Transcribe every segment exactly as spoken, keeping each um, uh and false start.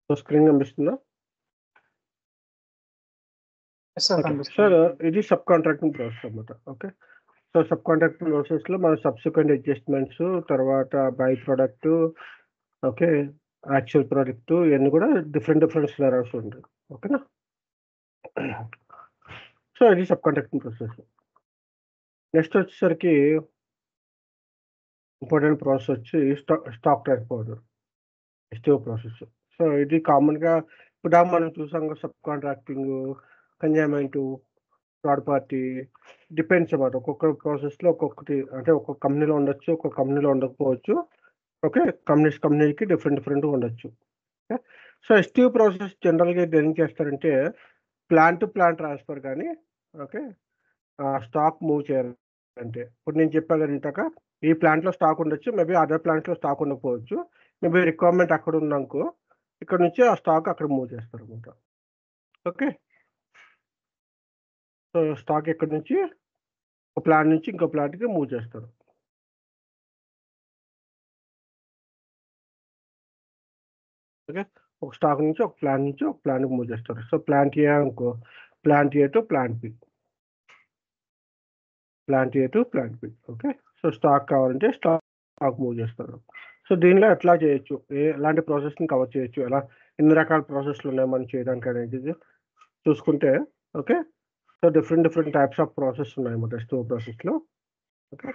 So screen కనిపిస్తుందా? Yes sir okay. కనిపిస్తుంది. Sir ఇది సబ్ కాంట్రాక్టింగ్ ప్రాసెస్ అన్నమాట. ఓకే. సో సబ్ కాంట్రాక్టింగ్ ప్రాసెస్‌లో మనం సబ్సిక్వెంట్ అడ్జస్ట్‌మెంట్స్, తర్వాత by product, okay, actual product ఇవన్నీ కూడా డిఫరెంట్ డిఫరెంట్ సినారియోస్ ఉంటాయి. ఓకేనా? సో ఇది సబ్ కాంట్రాక్టింగ్ ప్రాసెస్. నెక్స్ట్ వచ్చేసరికి ఇంపార్టెంట్ ప్రాసెస్ వచ్చి స్టా stock transport STO process. So ఇది కామన్‌గా ఇప్పుడు మనం చూసాం sub contracting, consignment, third party depends అన్నమాట. ఒక్కొక్క ప్రాసెస్‌లో ఒక్కొక్కటి అంటే ఒక్కొక్క కంపెనీలో ఉండొచ్చు, ఒక్కొక్క కంపెనీలో ఉండకపోవచ్చు. ఓకే. కంపెనీస్ కంపెనీకి డిఫరెంట్ డిఫరెంట్‌గా ఉండొచ్చు. ఓకే. సో ఎస్‌టిఓ ప్రాసెస్ జనరల్‌గా దేనికి చేస్తారంటే ప్లాన్ టు ప్లాన్ ట్రాన్స్‌ఫర్ కానీ, ఓకే, ఆహ్, స్టాక్ మూవ్ చేయాలంటే ఇప్పుడు నేను చెప్పా కదా ఇందాక ఈ ప్లాంట్‌లో స్టాక్ ఉండొచ్చు. మేబీ అదర్ ప్లాంట్‌లో స్టాక్ ఉండకపోవచ్చు. మేబీ రిక్వైర్మెంట్ అక్కడ ఉందనుకో ఇక్కడ నుంచి ఆ స్టాక్ అక్కడ మూవ్ చేస్తారన్నమాట. ఓకే. సో స్టాక్ ఎక్కడి నుంచి ఒక ప్లాంట్ నుంచి ఇంకో ప్లాంట్‌కి మూవ్ చేస్తారు. ఓకే. ఒక స్టాక్ నుంచి ఒక ప్లాంట్ నుంచి ఒక ప్లాంట్‌కి మూవ్ చేస్తారు. సో ప్లాంట్ ఏ అనుకో plant A to plant B. Plant A to plant B. Okay. So stock కావాలంటే స్టాక్ మూవ్ చేస్తారు. సో దీనిలో ఎట్లా చేయొచ్చు? ఏ ఎలాంటి ప్రాసెస్‌ని కవర్ చేయొచ్చు? ఎలా ఎన్ని రకాల ప్రాసెస్‌లు ఉన్నాయి మనం చేయడానికి అనేది చూసుకుంటే, okay. So different different types of process ఉన్నాయన్నమాట ఎస్‌టిఓ ప్రాసెస్‌లో. ఓకే.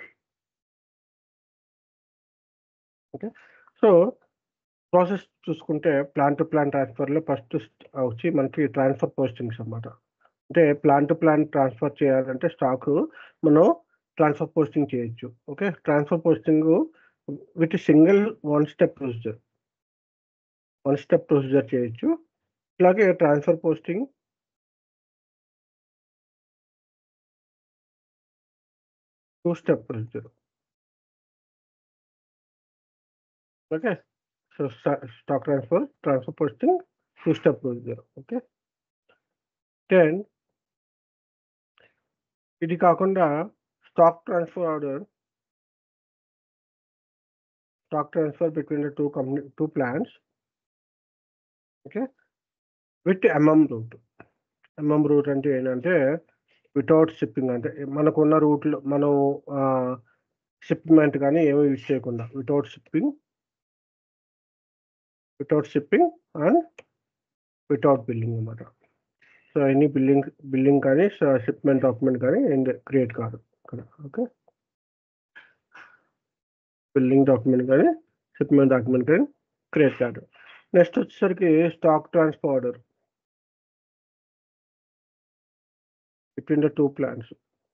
ఓకే. సో ప్రాసెస్ చూసుకుంటే ప్లాన్ టు ప్లాన్ ట్రాన్స్‌ఫర్‌లో ఫస్ట్ వచ్చి మనకి ట్రాన్స్‌ఫర్ పోస్టింగ్స్ అన్నమాట. అంటే ప్లాన్ టు ప్లాన్ ట్రాన్స్‌ఫర్ చేయాలంటే స్టాకు మనం ట్రాన్స్‌ఫర్ పోస్టింగ్ చేయొచ్చు. Okay. Transfer posting with single one step procedure. One step procedure చేయొచ్చు. ఇలాగే transfer posting two step procedure. Okay. So స్టా stock transfer, transfer posting two step procedure. Okay. Then ఇది కాకుండా stock transfer order stock transfer between the two company two plants. Okay. With MM route. MM route అంటే ఏంటంటే without shipping అంటే మనకున్న రూట్‌లో మనం ఆహ్, షిప్‌మెంట్ కానీ ఏమి యూజ్ చేయకుండా without shipping without shipping and without billing అన్నమాట. సో ఎనీ బిల్లింగ్ బిల్లింగ్ కానీ షిప్‌మెంట్ డాక్యుమెంట్ కానీ ఏంది క్రియేట్ కాదు ఇక్కడ. ఓకే. బిల్లింగ్ డాక్యుమెంట్ కానీ షిప్‌మెంట్ డాక్యుమెంట్ కానీ క్రియేట్ కాదు. నెక్స్ట్ వచ్చేసరికి stock transfer order between the two plants.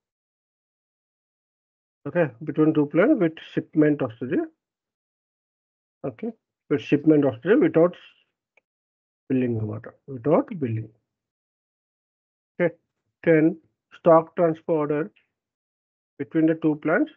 Okay. Between two plants with shipment వస్తది. ఓకే. విత్ షిప్‌మెంట్ వస్తది వితౌట్ బిల్లింగ్ అన్నమాట. Without billing. Okay. Then stock transfer order between the two plants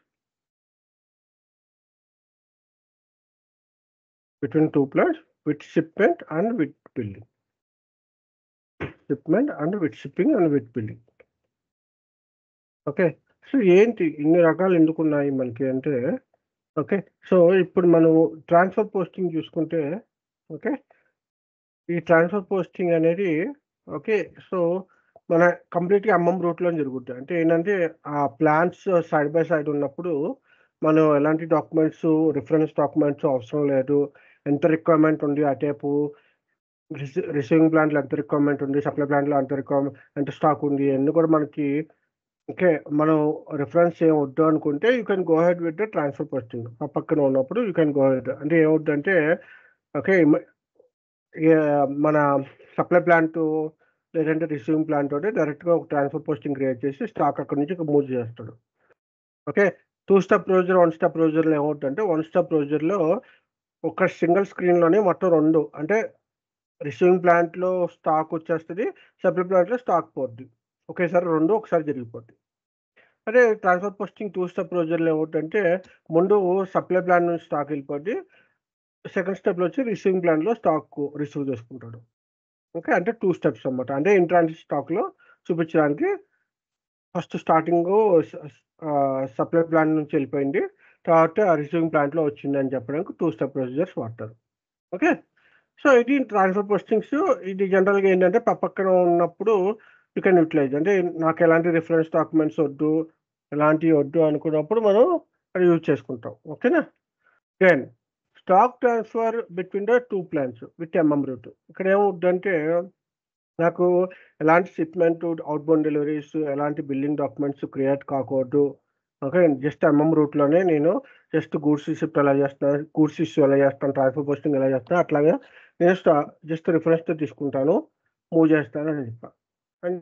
between two plants with shipment and with billing. Shipment and with shipping and with billing. Okay. So ఏంటి ఇన్ని రకాలు ఎందుకున్నాయి మనకి అంటే, okay. So ఇప్పుడు మనం transfer posting చూసుకుంటే, okay. ఈ transfer posting అనేది ఓకే. సో మన కంప్లీట్‌గా ఎంఎం రూట్‌లోనే జరుగుద్ది. అంటే ఏంటంటే ఆ ప్లాన్స్ సైడ్ బై సైడ్ ఉన్నప్పుడు మనం ఎలాంటి డాక్యుమెంట్స్ రిఫరెన్స్ డాక్యుమెంట్స్ అవసరం లేదు. ఎంత రిక్వైర్మెంట్ ఉంది అటేపు రిసీ రిసీవింగ్ ప్లాంట్‌లో ఎంత రిక్వైర్మెంట్ ఉంది, సప్లై ప్లాంట్‌లో ఎంత రిక్వైర్మెంట్ ఎంత స్టాక్ ఉంది ఇయన్నీ కూడా మనకి ఓకే. మనం రిఫరెన్స్ ఏం వద్దు అనుకుంటే you can go ahead with the transfer posting. ఆ పక్కన ఉన్నప్పుడు యూ కెన్ గో అహెడ్. అంటే ఏమవుద్దంటే ఓకే. మ యాహ్! మన సప్లై ప్లాంటు లేదంటే రిసీవింగ్ ప్లాంట్ తోటి డైరెక్ట్‌గా ఒక ట్రాన్స్‌ఫర్ పోస్టింగ్ క్రియేట్ చేసి స్టాక్ అక్కడి నుంచి మూవ్ చేస్తాడు. Okay. Two step procedure, one step ప్రొసీజర్‌లో ఏమవుద్దంటే వన్ స్టెప్ ప్రొసీజర్‌లో ఒక సింగిల్ స్క్రీన్‌లోనే మొత్తం రెండు అంటే రిసీవింగ్ ప్లాంట్‌లో స్టాక్ వచ్చేస్తది. సప్లై ప్లాంట్‌లో స్టాక్ పోద్ది. ఒకేసారి రెండు ఒకసారి జరిగిపోద్ది. అదే ట్రాన్స్‌ఫర్ పోస్టింగ్ టూ స్టెప్ ప్రొసీజర్‌లో ఏమవుద్దంటే ముందు సప్లై ప్లాంట్ నుంచి స్టాక్ వెళ్ళిపోద్ది. సెకండ్ స్టెప్‌లో వచ్చి రిసీవింగ్ ప్లాంట్‌లో స్టాక్ రిసీవ్ చేసుకుంటాడు. ఓకే. అంటే టూ స్టెప్స్ అన్నమాట. అంటే ఇన్ ట్రాన్సిట్ స్టాక్‌లో చూపించడానికి ఫస్ట్ స్టార్టింగు స ఆహ్, సప్లై ప్లాంట్ నుంచి వెళ్ళిపోయింది. తర్వాత రిసీవింగ్ ప్లాంట్‌లో వచ్చిందని చెప్పడానికి టూ స్టెప్ ప్రొసీజర్స్ వాడతారు. ఓకే. సో ఇది ట్రాన్స్ఫర్ పోస్టింగ్స్. ఇది జనరల్గా ఏంటంటే పక్కన ఉన్నప్పుడు యూ కెన్ యూటిలైజ్. అంటే నాకు ఎలాంటి రిఫరెన్స్ డాక్యుమెంట్స్ వద్దు, ఎలాంటివి వద్దు అనుకున్నప్పుడు మనం అది యూజ్ చేసుకుంటాం. ఓకేనా? Then stock transfer between the two plans with MM route. ఇక్కడ ఏమవుద్దంటే నాకు ఎలాంటి షిప్మెంట్, అవుట్ బౌండ్ డెలివరీస్, ఎలాంటి బిల్లింగ్ డాక్యుమెంట్స్ క్రియేట్ కాకూడదు. ఓకే, జస్ట్ ఎంఎం రూట్లోనే నేను జస్ట్ గూడ్స్ రిసిప్ట్ ఎలా చేస్తాను, గూడ్స్ ఇష్యూ ఎలా చేస్తాను, ట్రాన్స్ఫర్ పోస్టింగ్ ఎలా చేస్తాను, అట్లాగే నేను స్టా జస్ట్ రిఫరెన్స్తో తీసుకుంటాను, మూవ్ చేస్తాను అని చెప్పా. అండ్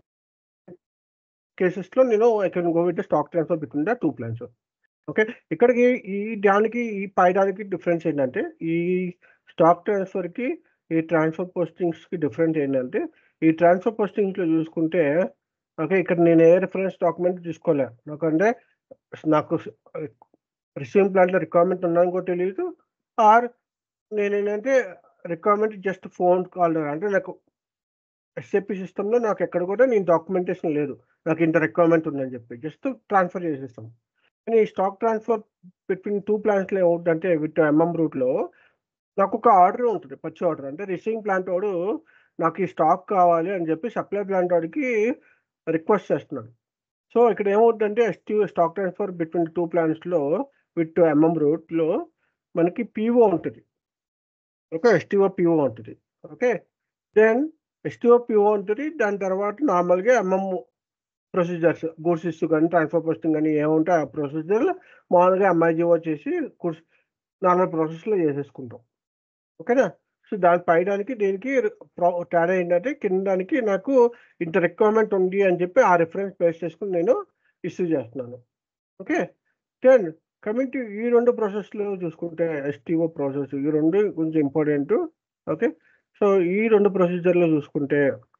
కేసెస్లో నేను I can go with the stock transfer between the two plans. Okay, ఇక్కడికి ఈ దానికి ఈ పైదానికి డిఫరెన్స్ ఏంటంటే ఈ స్టాక్ ట్రాన్స్ఫర్కి ఈ ట్రాన్స్ఫర్ పోస్టింగ్స్కి డిఫరెన్స్ ఏంటంటే ఈ ట్రాన్స్ఫర్ పోస్టింగ్స్లో చూసుకుంటే ఓకే ఇక్కడ నేను ఏ రిఫరెన్స్ డాక్యుమెంట్ తీసుకోలే. నాకంటే నాకు రిసీవింగ్ ప్లాంట్లో రిక్వైర్మెంట్ ఉందని కూడా తెలియదు, ఆర్ నేను ఏంటంటే రిక్వైర్మెంట్ జస్ట్ ఫోన్ కాల్ అంటే నాకు ఎస్ఏపి సిస్టంలో నాకు ఎక్కడ కూడా నేను డాక్యుమెంటేషన్ లేదు, నాకు ఇంత రిక్వైర్మెంట్ ఉందని చెప్పి జస్ట్ ట్రాన్స్ఫర్ చేసేస్తాం. కానీ ఈ స్టాక్ ట్రాన్స్ఫర్ బిట్వీన్ టూ ప్లాంట్స్లో ఏమవుతుందంటే విత్ ఎంఎం రూట్లో నాకు ఒక ఆర్డర్ ఉంటుంది, పచ్చి ఆర్డర్. అంటే రిసీవింగ్ ప్లాంట్ వాడు నాకు ఈ స్టాక్ కావాలి అని చెప్పి సప్లై ప్లాంట్ వాడికి రిక్వెస్ట్ చేస్తున్నాడు. సో ఇక్కడ ఏమవుతుందంటే ST stock transfer between two ప్లాంట్స్లో విత్ ఎంఎం రూట్లో మనకి పీఓ ఉంటుంది. ఓకే, ఎస్టీఓ పీఓ ఉంటుంది. ఓకే, దెన్ ఎస్టీఓ పీఓ ఉంటుంది. దాని తర్వాత నార్మల్గా ఎంఎం ప్రొసీజర్స్, గూడ్స్ ఇష్యూ కానీ ట్రాన్స్ఫర్ పోస్టింగ్ కానీ ఏముంటాయి ఆ ప్రొసీజర్ మామూలుగా ఎంఐజీఓ చేసి గూడ్స్ నార్మల్ ప్రాసెస్లో చేసేసుకుంటాం. ఓకేనా? సో దాని పైదానికి దీనికి తేడా ఏంటంటే కిందానికి నాకు ఇంత రిక్వైర్మెంట్ ఉంది అని చెప్పి ఆ రిఫరెన్స్ బేస్ చేసుకుని నేను ఇష్యూ చేస్తున్నాను. ఓకే, దెన్ కమింగ్ టు ఈ రెండు ప్రాసెస్లో చూసుకుంటే ఎస్టీఓ ప్రాసెస్ ఈ రెండు కొంచెం ఇంపార్టెంట్. ఓకే, సో ఈ రెండు ప్రొసీజర్లో చూసుకుంటే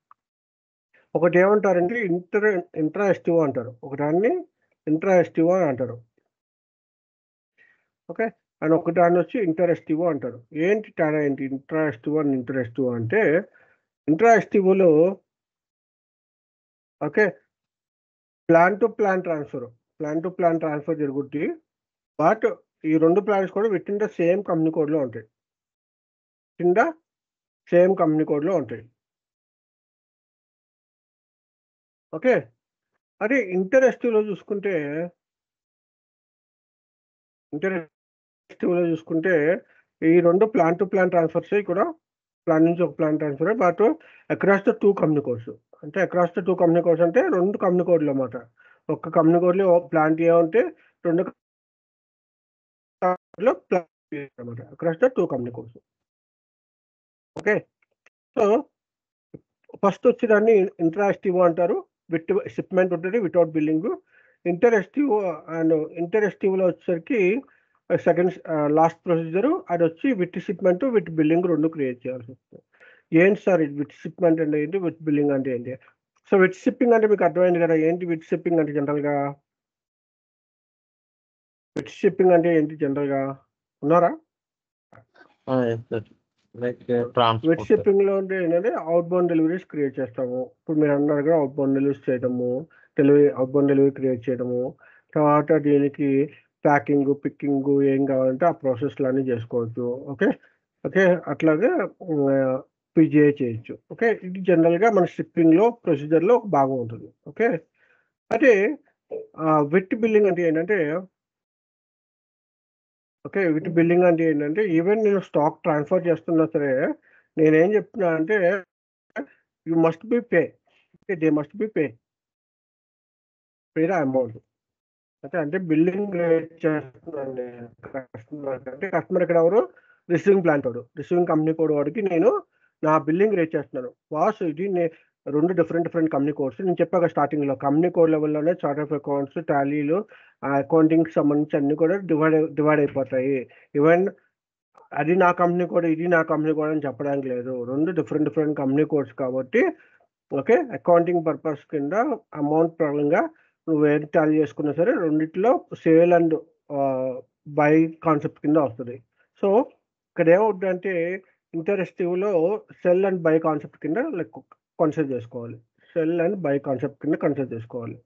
ఒకటి ఏమంటారంటే ఇంటర్ ఇంట్రా ఎస్టీఓ అంటారు, ఒకదాన్ని ఇంట్రా ఎస్టీఓ అని అంటారు. ఓకే, అండ్ ఒక దాన్ని వచ్చి ఇంటర్ ఎస్టీఓ అంటారు. ఏంటి తేడా ఏంటి intra STO and inter STO అంటే ఇంట్రా ఎస్టీఓలో okay plan to plan transfer plan to plan transfer జరుగుద్ది. బట్ ఈ రెండు ప్లాన్స్ కూడా within the same company కోడ్లో ఉంటాయి, కింద సేమ్ కంపెనీ కోడ్లో ఉంటాయి. ఓకే, అదే ఇంటర్ ఎస్టీఓలో చూసుకుంటే ఇంటర్ ఎస్టీఓలో చూసుకుంటే ఈ రెండు ప్లాన్ టు ప్లాన్ ట్రాన్స్ఫర్స్ కూడా ప్లాన్ నుంచి ఒక plan transfer, but across the two company codes. అంటే across the two company codes అంటే రెండు కంపెనీ కోడ్లు అన్నమాట. ఒక కంపెనీ కోడ్లో ప్లాంట్ ఏ ఉంటే రెండు లో ప్లాన్ అనమాట, across the two company codes. Okay, so first వచ్చి దాన్ని ఇంట్రా ఎస్టీఓ అంటారు, విత్ షిప్మెంట్ ఉంటుంది without billing. Inter STO and inter STO వచ్చేసరికి సెకండ్ లాస్ట్ ప్రొసీజర్ అది వచ్చి విత్ షిప్మెంట్ విత్ బిల్లింగ్ రెండు క్రియేట్ చేయాల్సి వస్తుంది. ఏంటి సార్ విత్ షిప్మెంట్ అంటే ఏంటి, విత్ బిల్లింగ్ అంటే ఏంటి? సో విత్ షిప్పింగ్ అంటే మీకు అర్థమైంది కదా. ఏంటి విత్ షిప్పింగ్ అంటే జనరల్గా విత్ షిప్పింగ్ అంటే ఏంటి జనరల్గా ఉన్నారా? విత్ షిప్పింగ్ లో అంటే ఏంటంటే అవుట్ బౌండ్ డెలివరీస్ క్రియేట్ చేస్తాము. ఇప్పుడు మీరు అన్నారు కదా అవుట్ బౌండ్ డెలివరీస్ చేయడము, delivery outbound delivery create చేయడము, తర్వాత దీనికి ప్యాకింగ్ పిక్కింగ్ ఏం కావాలంటే ఆ ప్రాసెస్లు అన్నీ చేసుకోవచ్చు. ఓకే ఓకే అట్లాగే పీజీఐ చేయొచ్చు. ఓకే, ఇది జనరల్గా మన షిప్పింగ్లో ప్రొసీజర్లో ఒక భాగం ఉంటుంది. ఓకే, అయితే విత్ బిల్లింగ్ అంటే ఏంటంటే ఓకే విత్ బిల్లింగ్ అంటే ఏంటంటే ఈవెన్ నేను స్టాక్ ట్రాన్స్ఫర్ చేస్తున్నా సరే నేనేం చెప్తున్నా అంటే you must be pay, okay they must be pay pay the amount. అంటే అంటే బిల్లింగ్ చేస్తున్నాను కస్టమర్ అంటే కస్టమర్ ఇక్కడ ఎవరు రిసీవింగ్ ప్లాంట్ వాడు, రిసీవింగ్ కంపెనీ కోడ్ వాడికి నేను నా బిల్లింగ్ రేట్ చేస్తున్నాను. వాస్ ఇది రెండు డిఫరెంట్ డిఫరెంట్ కంపెనీ కోడ్స్ నేను చెప్పాక స్టార్టింగ్లో కంపెనీ కోడ్ లెవెల్లోనే చార్ట్ ఆఫ్ అకౌంట్స్ టాలీలు అకౌంటింగ్కి సంబంధించి అన్ని కూడా డివైడ్ డివైడ్ అయిపోతాయి. ఈవెన్ అది నా కంపెనీ కోడ్ ఇది నా కంపెనీ కోడ్ అని చెప్పడానికి లేదు, రెండు డిఫరెంట్ డిఫరెంట్ కంపెనీ కోడ్స్ కాబట్టి ఓకే అకౌంటింగ్ పర్పస్ కింద అమౌంట్ పరంగా నువ్వు ఏం టాలీ చేసుకున్నా సరే రెండిట్లో సేల్ అండ్ బై కాన్సెప్ట్ కింద వస్తుంది. సో ఇక్కడ ఏమవుతుందంటే ఇంటర్ ఎస్టీఓలో సెల్ అండ్ బై కాన్సెప్ట్ కింద లైక్ కన్సిడర్ చేసుకోవాలి, సెల్ అండ్ బై కాన్సెప్ట్ కింద కన్సిడర్ చేసుకోవాలి.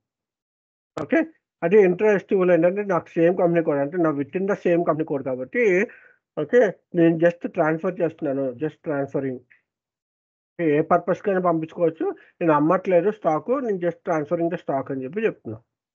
ఓకే, అదే ఇంటర్ ఎస్టీఓలో ఏంటంటే నాకు సేమ్ కంపెనీ కోడ్ అంటే నా within the same company code కాబట్టి ఓకే. నేను జస్ట్ ట్రాన్స్‌ఫర్ చేస్తున్నాను. Just transferring. ఏ పర్పస్‌కైనా పంపించుకోవచ్చు. నేను అమ్మట్లేదు స్టాకు. నేను జస్ట్ ట్రాన్స్‌ఫరింగ్ ద స్టాక్ అని చెప్పి చెప్తున్నా.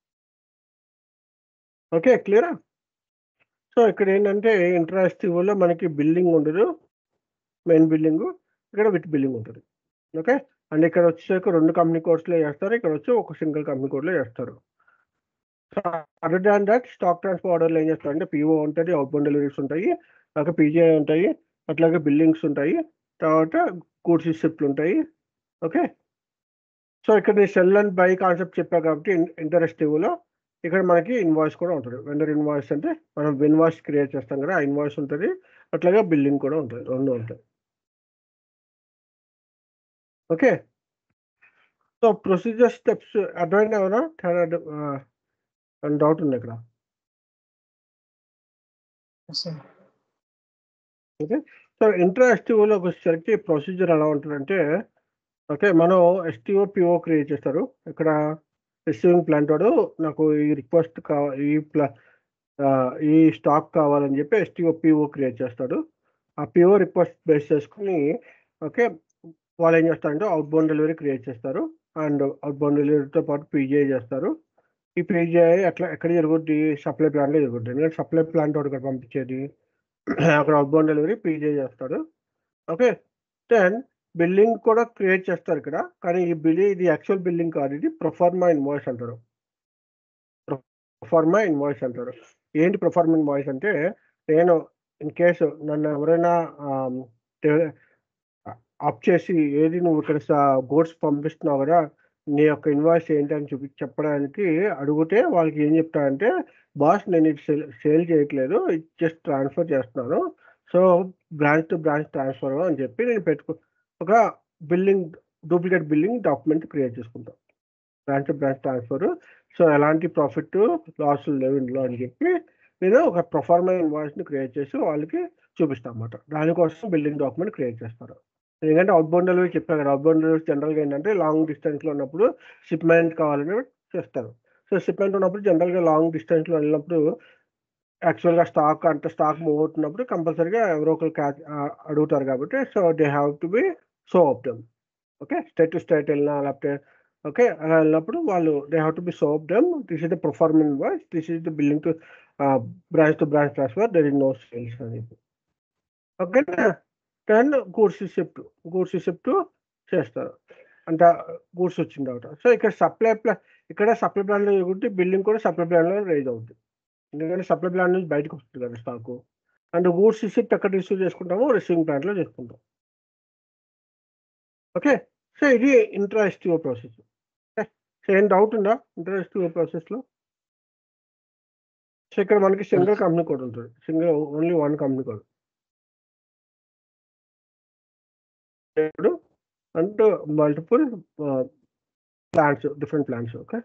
ఓకే. క్లియరా? సో, ఇక్కడేంటంటే ఇంట్రాస్టివ్‌లో మనకి బిల్లింగ్ ఉండదు. Main billing. ఇక్కడ విత్ బిల్లింగ్ ఉంటది. ఓకే. అండ్ ఇక్కడ వచ్చేసరికి రెండు కంపెనీ కోడ్స్‌లో చేస్తారు. ఇక్కడ వచ్చి ఒక సింగిల్ కంపెనీ కోడ్‌లో చేస్తారు. So, other than that stock transfer ఆర్డర్‌లో ఏం చేస్తారంటే పీఓ ఉంటది. అవుట్‌బౌండ్ డెలివరీస్ ఉంటాయి. అలాగే పీజీఐ ఉంటాయి. అట్లాగే బిల్లింగ్స్ ఉంటాయి. తర్వాత గూడ్స్ రిసిప్ట్‌లు ఉంటాయి. ఓకే. సో, ఇక్కడ నేను సెల్ అండ్ బై కాన్సెప్ట్ చెప్పా కాబట్టి ఇన్ ఇంటరెస్టివ్‌లో ఇక్కడ మనకి ఇన్వాయిస్ కూడా ఉంటది. వెండర్ ఇన్వాయిస్ అంటే మనం ఇన్వాయిస్ క్రియేట్ చేస్తాం కదా! ఆ ఇన్వాయిస్ ఉంటది. అట్లాగే బిల్లింగ్ కూడా ఉంటది. రెండు ఉంటాయి. ఓకే. సో, ప్రొసీజర్ స్టెప్స్ అర్థమైందా ఏమన్నా? చాలా డ్ ఆహ్, ఏమన్నా డౌట్ ఉందా ఇక్కడ? Yes sir. Okay. So, intra ఎస్‌టిఓలోకి వచ్చేసరికి ప్రొసీజర్ ఎలా ఉంటదంటే, ఓకే. మనం ఎస్‌టిఓ, పీఓ క్రియేట్ చేస్తారు. ఇక్కడ రిసీవింగ్ ప్లాంట్ వాడు నాకు ఈ రిక్వెస్ట్ కా ఈ ప్లా ఆహ్, ఈ స్టాక్ కావాలని చెప్పి ఎస్‌టిఓ, పీఓ క్రియేట్ చేస్తాడు. ఆ పీఓ రిక్వెస్ట్ బేస్ చేసుకొని ఓకే. వాళ్ళేం చేస్తారంటే అవుట్‌బౌండ్ డెలివరీ క్రియేట్ చేస్తారు. అండ్ అవుట్‌బౌండ్ డెలివరీతో పాటు పీజీఐ చేస్తారు. ఈ పీజీఐ ఎట్లా ఎక్కడ జరుగుద్ది? సప్లై ప్లాంట్‌లో జరుగుద్ది. ఎందుకంటే సప్లై ప్లాంట్ వాడు కదా పంపించేది. అక్కడ అవుట్‌బౌండ్ డెలివరీ పీజీఐ చేస్తాడు. ఓకే. దెన్ బిల్లింగ్ కూడా క్రియేట్ చేస్తారు ఇక్కడ. కానీ ఈ బిల్లి ఇది యాక్చువల్ బిల్లింగ్ కాదు. ఇది ప్రొఫార్మా ఇన్వాయిస్ అంటారు. ప్రొఫార్మా ఇన్వాయిస్ అంటారు. ఏంటి ప్రొఫార్మా ఇన్వాయిస్ అంటే, నేను ఇన్ కేస్ నన్ను ఎవరైనా ఆహ్, టే ఆప్ చేసి ఏది నువ్వు ఇక్కడ స గూడ్స్ పంపిస్తున్నావు గదా! నీ యొక్క ఇన్వాయిస్ ఏంటని చూపి చెప్పడానికి అడిగితే వాళ్ళకి ఏం చెప్తానంటే, బాస్ నేను ఇది సేల్ సేల్ చేయట్లేదు. ఇది జస్ట్ ట్రాన్స్‌ఫర్ చేస్తున్నాను. So, branch to branch transfer అని చెప్పి నేను పెట్టుకు ఒక billing duplicate billing document create చేసుకుంటా. Branch to branch transfer. So, ఎలాంటి ప్రాఫిట్, లాసులు లేవు ఇందులో అని చెప్పి నేను ఒక ప్రొఫార్మా ఇన్వాయిస్‌ని క్రియేట్ చేసి వాళ్ళకి చూపిస్తా అన్నమాట. దానికోసం బిల్లింగ్ డాక్యుమెంట్ క్రియేట్ చేస్తారు. ఎందుకంటే అవుట్‌బౌండ్ డెలివరీ చెప్పా కదా! అవుట్‌బౌండ్ డెలివరీ జనరల్‌గా ఏంటంటే లాంగ్ డిస్టెన్స్‌లో ఉన్నప్పుడు షిప్‌మెంట్ కావాలని చేస్తారు. సో, షిప్‌మెంట్ ఉన్నప్పుడు జనరల్‌గా లాంగ్ డిస్టెన్స్‌లో వెళ్ళినప్పుడు యాక్చువల్‌గా స్టాక్ అంటే స్టాక్ మూవ్ అవుతున్నప్పుడు కంపల్సరీగా ఎవరో ఒకరు క్యాచ్ ఆహ్, అడుగుతారు కాబట్టి so, they have to be so of them. Okay. State to state వెళ్ళినా లేకపోతే ఓకే. అలా వెళ్ళినప్పుడు వాళ్ళు they have to be so of them. This is the proforma invoice. This is the billing to ah, branch to branch transfer. There is no sales అని చెప్పి. ఓకేనా? Then goods receipt. Goods receipt చేస్తారు. అంటే goods వచ్చిన తర్వాత. So, ఇక్కడ supply ప్లా ఇక్కడ సప్లై ప్లాన్‌లో జరుగుద్ది. బిల్లింగ్ కూడా సప్లై ప్లాన్‌లో రైజ్ అవుద్ది. ఎందుకంటే సప్లై ప్లాన్ నుంచి బయటకొస్తుంది కదా స్టాకు. అండ్ గూడ్స్ రిసిప్ట్ ఎక్కడ రిసీవ్ చేసుకుంటామో రిసీవింగ్ ప్లాంట్‌లో చేసుకుంటాం. ఓకే. సో, ఇది intra STO process. Okay. So, ఏం డౌట్ ఉందా ఇంట్రా ఎస్‌టిఓ ప్రాసెస్‌లో? సో, ఇక్కడ మనకి సింగిల్ కంపెనీ కోడ్ ఉంటది. Single only one company code. ఇప్పుడు and multiple ah, plans different plans. Okay.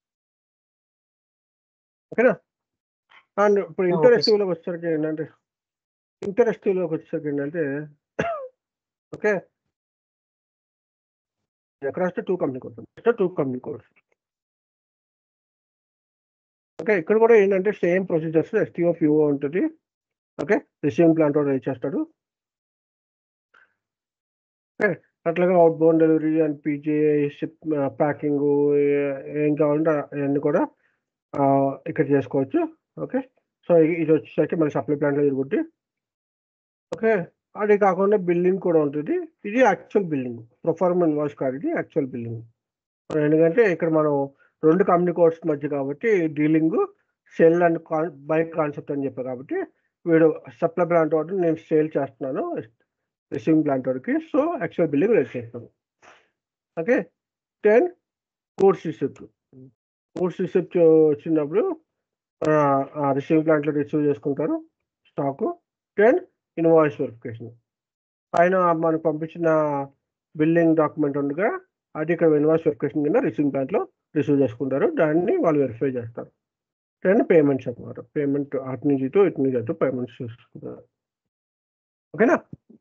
ఓకేనా? అండ్ ఇప్పుడు ఆ! Inter okay sir. ఎస్‌టిఓలోకి వచ్చేసరికి ఏంటంటే ఇంటర్ ఎస్‌టిఓలోకి వచ్చేసరికి ఏంటంటే okay. Across the two company codes ఉంటాయి. Two company codes. ఓకే. ఇక్కడ కూడా ఏంటంటే సేమ్ ప్రొసీజర్స్ ఎస్‌టిఓ, పీఓ ఉంటది. ఓకే. రిసీవింగ్ ప్లాంట్ వాడు రైజ్ చేస్తాడు. ఓకే. అట్లాగే outbound delivery and PGI ship ah, packing ఏ ఏం కావాలంటే అయన్నీ కూడా ఆహ్, ఇక్కడ చేసుకోవచ్చు. ఓకే. సో, ఇది వచ్చేసరికి మన సప్లై ప్లాంట్‌లో జరుగుద్ది. ఓకే. అది కాకుండా బిల్లింగ్ కూడా ఉంటది. ఇది యాక్చువల్ బిల్లింగ్. ప్రొఫార్మా ఇన్వాయిస్ కాదు ఇది యాక్చువల్ బిల్లింగ్. ఎందుకంటే ఇక్కడ మనం రెండు కంపెనీ కోడ్స్ మధ్య కాబట్టి dealing sell and con buy concept అని చెప్పా కాబట్టి వీడు సప్లై ప్లాంట్ వాడు నేను సేల్ చేస్తున్నాను రిసీవింగ్ ప్లాంట్ వాడికి. సో, యాక్చువల్ బిల్లింగ్ రైజ్ చేస్తాను. Okay. Then goods receipt. Goods receipt వచ్చినప్పుడు ఆహ్, ఆ రిసీవింగ్ ప్లాంట్‌లో రిసీవ్ చేసుకుంటారు స్టాకు. Then invoice verification. పైన మనకు పంపించిన బిల్లింగ్ డాక్యుమెంట్ ఉందిగా అది ఇక్కడ ఇన్వాయిస్ వెరిఫికేషన్ కింద రిసీవింగ్ ప్లాంట్‌లో రిసీవ్ చేసుకుంటారు. దాన్ని వాళ్ళు వెరిఫై చేస్తారు. దెన్ పేమెంట్స్ అన్నమాట. పేమెంట్ అటు నుంచి ఇటు, ఇటు నుంచి అటు పేమెంట్స్ చేసుకుంటారు. ఓకేనా?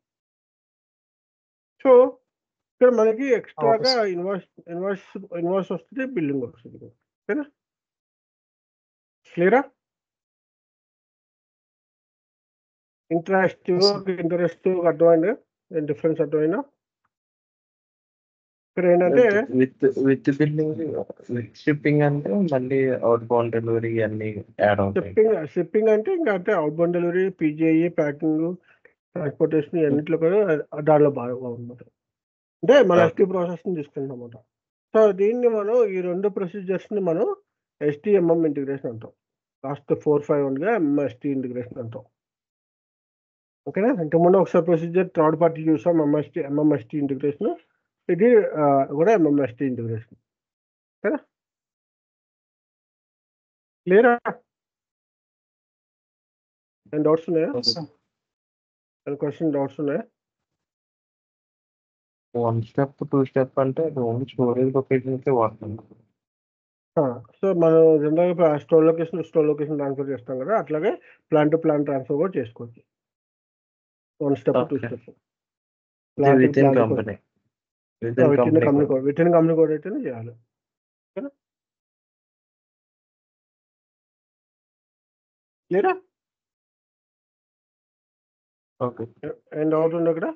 సో, ఇక్కడ మనకి ఆ! ఓకే ఎక్స్‌ట్రాగా సార్. ఇన్వాయిస్ ఇన్వాయిస్ ఇన్వాయిస్ వస్తది. బిల్లింగ్ వస్తది. ఓకేనా? క్లియరా? ఇంట్రెస్ట్ ఇంట్రెస్ట్ అర్థమైంది డిఫరెన్స్ అర్థమైనా ఇక్కడ ఏంటంటే with with billing with shipping అంటే మళ్ళీ అవుట్ బౌండ్ డెలివరీ అన్ని యాడ్ అవుతాయి. షిప్పింగ్ షిప్పింగ్ అంటే ఇంకా అంటే outbound delivery PGI packing transportation ఇవన్నిట్లో కూడా దానిలో బాగా అనమాట అంటే మన ఎస్టీ ప్రాసెస్ని తీసుకుంటాం అన్నమాట. సో దీన్ని మనం ఈ రెండు ప్రొసీజర్స్ని మనం ఎస్టీఎంఎం ఇంటిగ్రేషన్ అంటాం. లాస్ట్ ఫోర్ ఫైవ్ ఉండగా ఎంఎస్టీ ఇంటిగ్రేషన్ అంటాం. ఓకేనా ఇంతకుముందు ఒకసారి ప్రొసీజర్ థర్డ్ పార్టీ చూసాం ఎంఎస్టీ ఎంఎంఎస్టీ ఇంటిగ్రేషన్, ఇది కూడా ఎంఎంఎస్టీ ఇంటిగ్రేషన్. ఓకేనా క్లియరా? ఏం డౌట్స్ ఉన్నాయా? క్వశ్చన్ డౌట్స్ ఉన్నాయా? వన్ స్టెప్ టూ స్టెప్ అంటే ఓన్లీ స్టోరేజ్ లొకేషన్కే వాడుతుంది. సో మనం జనరల్గా store location store location transfer చేస్తాం కదా, అట్లాగే ప్లాన్ టు ప్లాన్ ట్రాన్స్ఫర్ కూడా చేసుకోవచ్చు. One step two step within company with in company code within company code అయితేనే చేయాలి. క్లియరా? ఓకే ఏం డౌట్ ఉంది అక్కడ?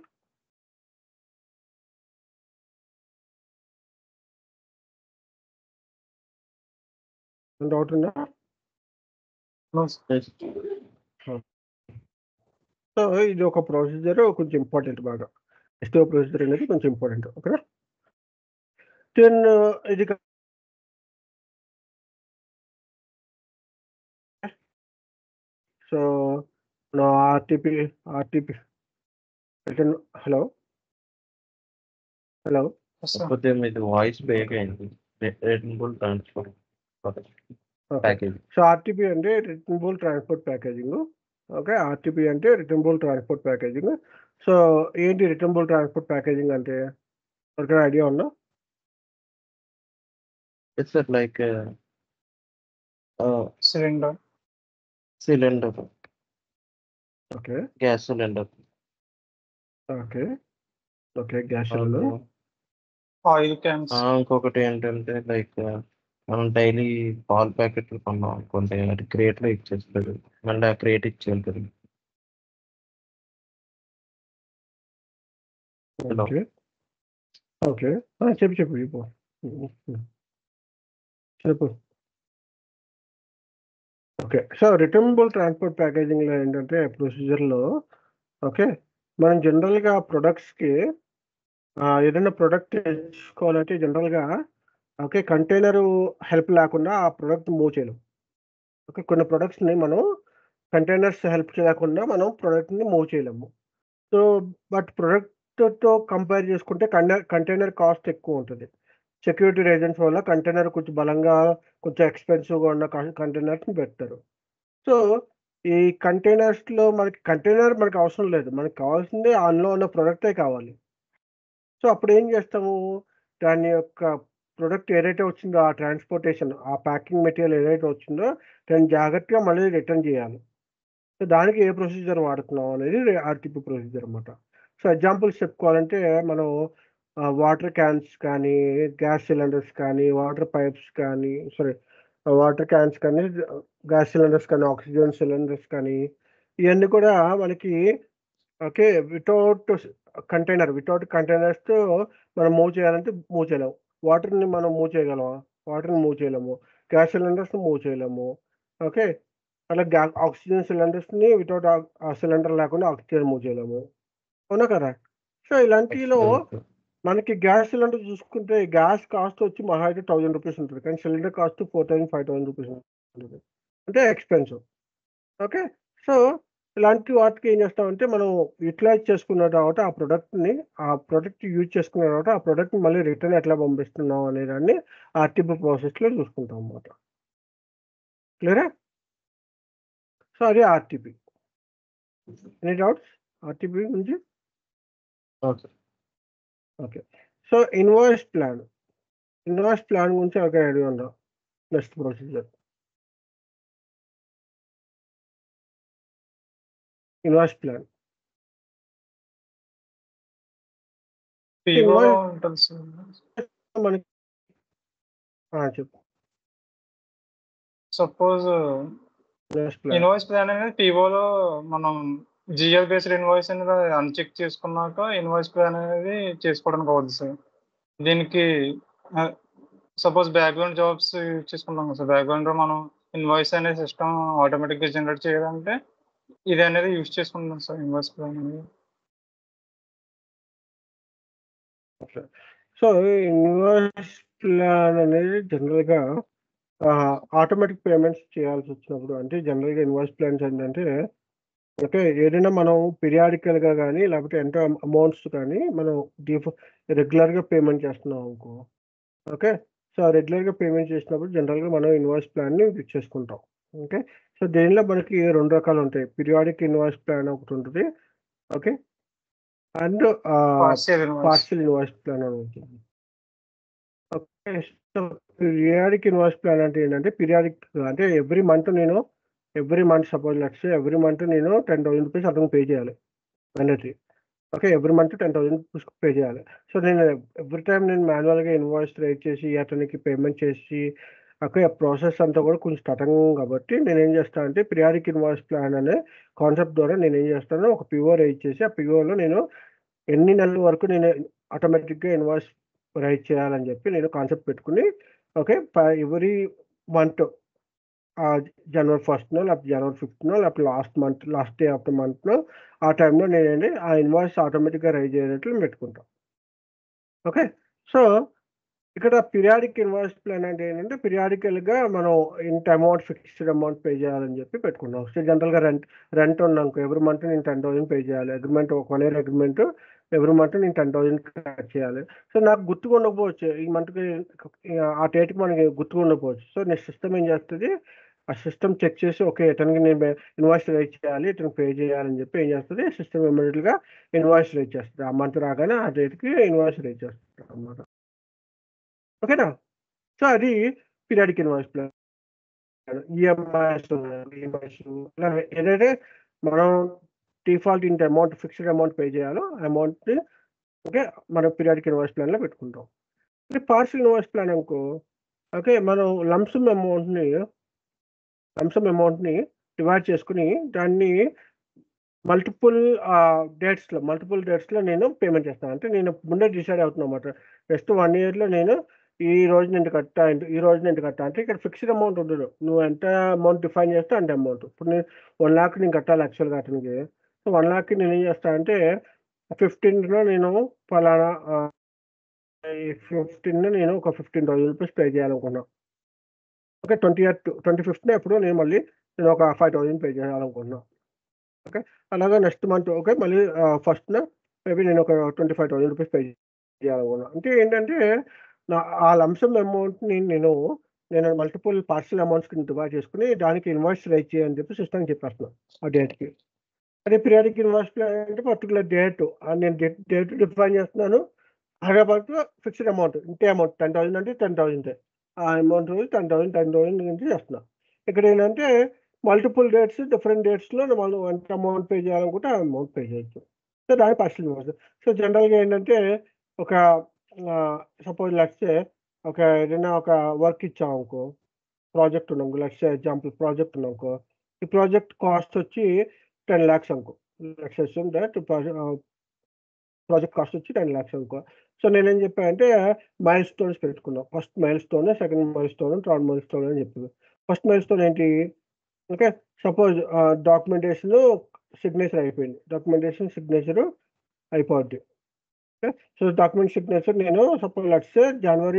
ఏం డౌట్ ఉందా? సో ఇది ఒక ప్రొసీజర్ కొంచెం ఇంపార్టెంట్, బాగా ఎస్టీఓ ప్రొసీజర్ అనేది కొంచెం ఇంపార్టెంట్. ఓకేనా దెన్ ఇది సో నా ఆర్టీపీ ఆర్టీపీ హలో హలో కాకపోతే మీది వాయిస్ బ్రేక్ అయింది. Returnable transfer package. So RTP అంటే returnable transport packaging. Okay RTP అంటే రిటర్నబుల్ ట్రాన్స్పోర్ట్ ప్యాకేజింగ్. సో ఏంటి రిటర్నబుల్ ట్రాన్స్పోర్ట్ ప్యాకేజింగ్ అంటే ఎవరికైనా ఐడియా ఉందా? It's like cylinder cylinder okay gas cylinder okay okay gas cylinder oil cans. ఇంకొకటి ఏంటంటే like మనం daily Paul ప్యాకెట్లు కొన్నాం అనుకుంటే అది క్రేట్లో ఇచ్చేస్తుంది, మళ్ళీ ఆ క్రేట్ ఇచ్చేది. ఓకే ఓకే చెప్పు చెప్పు చెప్పు చెప్పు ఓకే సో రిటర్నబుల్ ట్రాన్స్పోర్ట్ ప్యాకేజింగ్లో ఏంటంటే ప్రొసీజర్లో ఓకే మనం జనరల్గా ప్రొడక్ట్స్కి ఏదైనా ప్రొడక్ట్ తెచ్చుకోవాలంటే జనరల్గా ఓకే కంటైనరు హెల్ప్ లేకుండా ఆ ప్రోడక్ట్ మూవ్ చేయలేం. ఓకే కొన్ని ప్రొడక్ట్స్ని మనం కంటైనర్స్ హెల్ప్ చేయకుండా మనం ప్రోడక్ట్ని మూవ్ చేయలేము. సో బట్ ప్రొడక్ట్తో కంపేర్ చేసుకుంటే కంటైనర్ కాస్ట్ ఎక్కువ ఉంటుంది. సెక్యూరిటీ రీజన్స్ వల్ల కంటైనర్ కొంచెం బలంగా కొంచెం ఎక్స్పెన్సివ్గా ఉన్న కంటైనర్స్ని పెడతారు. సో ఈ కంటైనర్స్లో మనకి కంటైనర్ మనకు అవసరం లేదు, మనకు కావాల్సింది అందులో ఉన్న ప్రోడక్టే కావాలి. సో అప్పుడు ఏం చేస్తాము, దాని యొక్క ప్రోడక్ట్ ఏదైతే వచ్చిందో ఆ ట్రాన్స్పోర్టేషన్ ఆ ప్యాకింగ్ మెటీరియల్ ఏదైతే వచ్చిందో దాన్ని జాగ్రత్తగా మళ్ళీ రిటర్న్ చేయాలి. సో దానికి ఏ ప్రొసీజర్ వాడుతున్నాం అనేది ఆర్టీపీ ప్రొసీజర్ అనమాట. సో ఎగ్జాంపుల్స్ చెప్పుకోవాలంటే మనం వాటర్ క్యాన్స్ కానీ గ్యాస్ సిలిండర్స్ కానీ వాటర్ పైప్స్ కానీ సారీ వాటర్ క్యాన్స్ కానీ గ్యాస్ సిలిండర్స్ కానీ ఆక్సిజన్ సిలిండర్స్ కానీ ఇవన్నీ కూడా మనకి ఓకే వితౌట్ కంటైనర్ వితౌట్ కంటైనర్స్తో మనం మూవ్ చేయాలంటే మూవ్ చేయలేము. వాటర్ని మనం మూవ్ చేయగలమా? వాటర్ని మూవ్ చేయలేము. గ్యాస్ సిలిండర్స్ని మూవ్ చేయలేము. ఓకే అలా గ్యా ఆక్సిజన్ సిలిండర్స్ని వితౌట్ ఆ సిలిండర్ లేకుండా ఆక్సిజన్ మూవ్ చేయలేము, అవునా కదా? సో ఇలాంటిలో మనకి గ్యాస్ సిలిండర్ చూసుకుంటే గ్యాస్ కాస్ట్ వచ్చి మహా అయితే థౌజండ్ రూపీస్ ఉంటుంది, కానీ cylinder cost four thousand five thousand rupees ఉంటుంది, అంటే ఎక్స్పెన్సివ్. ఓకే సో ఇలాంటి వాటికి ఏం చేస్తామంటే మనం యూటిలైజ్ చేసుకున్న తర్వాత ఆ ప్రోడక్ట్ని ఆ ప్రోడక్ట్ యూజ్ చేసుకున్న తర్వాత ఆ ప్రోడక్ట్ని మళ్ళీ రిటర్న్ ఎట్లా పంపిస్తున్నాం అనే దాన్ని ఆర్టీపీ ప్రాసెస్లో చూసుకుంటాం అన్నమాట. క్లియరా? సో అది ఆర్టీపీ. ఎనీ డౌట్స్ ఆర్టీపీ గురించి? Okay okay so invoice plan invoice plan గురించి ఒక ఐడియా ఉందా? Next procedure invoice plan. మనకి చెప్పు. సపోజ్ ఇన్వాయిస్ ప్లాన్ అనేది పీఓలో మనం జిఎల్ బేస్డ్ ఇన్వాయిస్ అనేది అన్చెక్ చేసుకున్నాక ఇన్వాయిస్ ప్లాన్ అనేది చేసుకోవడానికి అవుతుంది సార్. దీనికి సపోజ్ బ్యాక్గ్రౌండ్ జాబ్స్ యూజ్ చేసుకుంటాం కదా సార్. బ్యాక్గ్రౌండ్లో మనం ఇన్వాయిస్ అనే సిస్టమ్ ఆటోమేటిక్గా జనరేట్ చేయాలంటే ఇది అనేది యూజ్ చేసుకుంటాం సార్ ఇన్వాయిస్ ప్లాన్ అనేది. సో ఇన్వాయిస్ ప్లాన్ అనేది జనరల్గా ఆటోమేటిక్ పేమెంట్స్ చేయాల్సి వచ్చినప్పుడు, అంటే జనరల్గా ఇన్వాయిస్ ప్లాన్స్ ఏంటంటే ఓకే ఏదైనా మనం పీరియాడికల్గా కానీ లేకపోతే ఎంత అమౌంట్స్ కానీ మనం డిఫ రెగ్యులర్గా పేమెంట్ చేస్తున్నాం అనుకో. ఓకే సో రెగ్యులర్గా పేమెంట్ చేసినప్పుడు జనరల్గా మనం ఇన్వాయిస్ ప్లాన్ని యూజ్ చేసుకుంటాం. ఓకే సో దీనిలో మనకి రెండు రకాలు ఉంటాయి. పీరియాడిక్ ఇన్వాయిస్ ప్లాన్ ఒకటి ఉంటుంది. Okay and partial invoice partial invoice plan అని ఉంటుంది. Okay so periodic invoice plan అంటే ఏంటంటే పీరియాడిక్ అంటే ఎవ్రీ మంత్ నేను every month suppose let's every month నేను టెన్ థౌసండ్ రూపీస్ అతను పే చేయాలి వెండర్కి. Okay every month ten thousand rupees pay చేయాలి. సో నేను ఎవ్రీ టైం నేను మాన్యువల్గా ఇన్వాయిస్ రైట్ చేసి అతనికి పేమెంట్ చేసి ఓకే ప్రాసెస్ అంతా కూడా కొంచెం కఠినం కాబట్టి నేను ఏం చేస్తాను అంటే పీరియాడిక్ ఇన్వాయిస్ ప్లాన్ అనే కాన్సెప్ట్ ద్వారా నేను ఏం చేస్తాను, ఒక పిఓ రైట్ చేసి ఆ పిఓలో నేను ఎన్ని నెలల వరకు నేను ఆటోమేటిక్గా ఇన్వాయిస్ రైట్ చేయాలని చెప్పి నేను కాన్సెప్ట్ పెట్టుకుని ఓకే ఎవ్రీ మంత్ జనవరి ఫస్ట్నో లేకపోతే జనవరి ఫిఫ్త్నో లేకపోతే last month last day of the మంత్లో ఆ టైంలో నేనండి ఆ ఇన్వాయిస్ ఆటోమేటిక్గా రైజ్ అయ్యేటట్లు పెట్టుకుంటాం. ఓకే సో ఇక్కడ పీరియాడిక్ ఇన్వాయిస్ ప్లాన్ అంటే ఏంటంటే పీరియాడికల్గా మనం ఇంత అమౌంట్ ఫిక్స్డ్ అమౌంట్ పే చేయాలని చెప్పి పెట్టుకుంటాం. సో జనరల్గా రెంట్ రెంట్ ఉన్నానుకో ఎవ్రీ మంత్ నేను టెన్ థౌసండ్ పే చేయాలి. అగ్రిమెంట్ ఒక one year agreement every month నేను టెన్ థౌసండ్ కట్ చేయాలి. సో నాకు గుర్తుగా ఉండకపోవచ్చు ఈ మంత్కి ఆ డేట్కి మనకి గుర్తుగా ఉండకపోవచ్చు. సో నెక్స్ట్ సిస్టమ్ ఏం చేస్తుంది, ఆ సిస్టమ్ చెక్ చేసి ఓకే ఇతనికి నేను ఇన్వాయిస్ రైట్ చేయాలి ఇతనికి పే చేయాలని చెప్పి ఏం చేస్తుంది, సిస్టమ్ ఇమీడియట్గా ఇన్వాయిస్ రైట్ చేస్తుంది. ఆ మంత్ రాగానే ఆ డేట్కి ఇన్వాయిస్ రైట్ చేస్తుంది అన్నమాట. ఓకేనా సో అది periodic invoice plan. EMIs EMIs ఏదైతే మనం డిఫాల్ట్ ఇంత అమౌంట్ ఫిక్స్డ్ అమౌంట్ పే చేయాలో అమౌంట్ని ఓకే మనం పీరియాడిక్ ఇన్వాయిస్ ప్లాన్లో పెట్టుకుంటాం. ఇది పార్షియల్ ఇన్వాయిస్ ప్లాన్ అనుకో ఓకే మనం లంసమ్ అమౌంట్ని లంసమ్ అమౌంట్ని డివైడ్ చేసుకుని దాన్ని మల్టిపుల్ డేట్స్లో మల్టిపుల్ డేట్స్లో నేను పేమెంట్ చేస్తాను. అంటే నేను ముందే డిసైడ్ అవుతున్నాను అన్నమాట. నెక్స్ట్ వన్ ఇయర్లో నేను ఈ రోజు నేను కట్టా ఈ రోజు నేను కట్టా అంటే ఇక్కడ ఫిక్స్డ్ అమౌంట్ ఉండదు. నువ్వు ఎంత అమౌంట్ డిఫైన్ చేస్తే అంత అమౌంట్. ఇప్పుడు నేను వన్ ల్యాక్ నేను కట్టాలి యాక్చువల్గా అతనికి. సో వన్ ల్యాక్కి నేను ఏం చేస్తాను అంటే ఫిఫ్టీన్లో నేను ఫలానా ఫిఫ్టీన్ నేను ఒక ఫిఫ్టీన్ థౌసండ్ రూపీస్ పే చేయాలనుకున్నాను. ఓకే ట్వంటీ ఇయర్ ట్వంటీ ఫిఫ్త్నే ఎప్పుడు నేను మళ్ళీ నేను ఒక ఫైవ్ థౌసండ్ పే చేయాలనుకుంటున్నాను. ఓకే అలాగే నెక్స్ట్ మంత్ ఓకే మళ్ళీ ఫస్ట్న మేబీ నేను ఒక twenty five thousand rupees pay చేయాలనుకున్నాను. అంటే ఏంటంటే నా ఆ లంసమ్ అమౌంట్ని నేను నేను మల్టిపుల్ పార్షియల్ అమౌంట్స్ కింద డివైడ్ చేసుకుని దానికి ఇన్వాయిస్ రైట్ చేయని చెప్పి సిస్టమ్కి చెప్పేస్తున్నాను ఆ డేట్కి. అదే పీరియాడిక్ ఇన్వాయిస్ ప్లాన్ అంటే పర్టికులర్ డేట్ నేను డేట్ డేట్ డిఫైన్ చేస్తున్నాను. హైదరాబాద్ ఫిక్స్డ్ అమౌంట్ ఇంతే అమౌంట్ టెన్ థౌసండ్ అంటే టెన్ థౌసండ్ ఆ amount ten thousand ten thousand నుంచి చేస్తున్నాను. ఇక్కడ ఏంటంటే మల్టిపుల్ డేట్స్ డిఫరెంట్ డేట్స్లో మనం ఎంత అమౌంట్ పే చేయాలనుకుంటే ఆ అమౌంట్ పే చేయొచ్చు. సో దాని పార్షియల్ ఇన్వాయిస్. సో జనరల్గా ఏంటంటే ఒక సపోజ్ లెట్స్ ఒక ఏదైనా ఒక వర్క్ ఇచ్చామనుకో, ప్రాజెక్ట్ ఉన్నాం లెట్స్ ఎగ్జాంపుల్ ప్రాజెక్ట్ ఉన్నానుకో, ఈ ప్రాజెక్ట్ కాస్ట్ వచ్చి టెన్ ల్యాక్స్ అనుకో. Let's assume that project cost వచ్చి టెన్ ల్యాక్స్ అనుకో. సో నేనేం చెప్పానంటే మైల్ స్టోన్స్ పెట్టుకున్నాం. First milestone, second milestone, third milestone అని చెప్పింది. ఫస్ట్ మైల్ స్టోన్ ఏంటి, ఓకే సపోజ్ డాక్యుమెంటేషన్ సిగ్నేచర్ అయిపోయింది. డాక్యుమెంటేషన్ సిగ్నేచర్ అయిపోద్ది. ఓకే సో డాక్యుమెంట్ సిగ్నేచర్ నేను సపోజ్ లెట్స్ జనవరి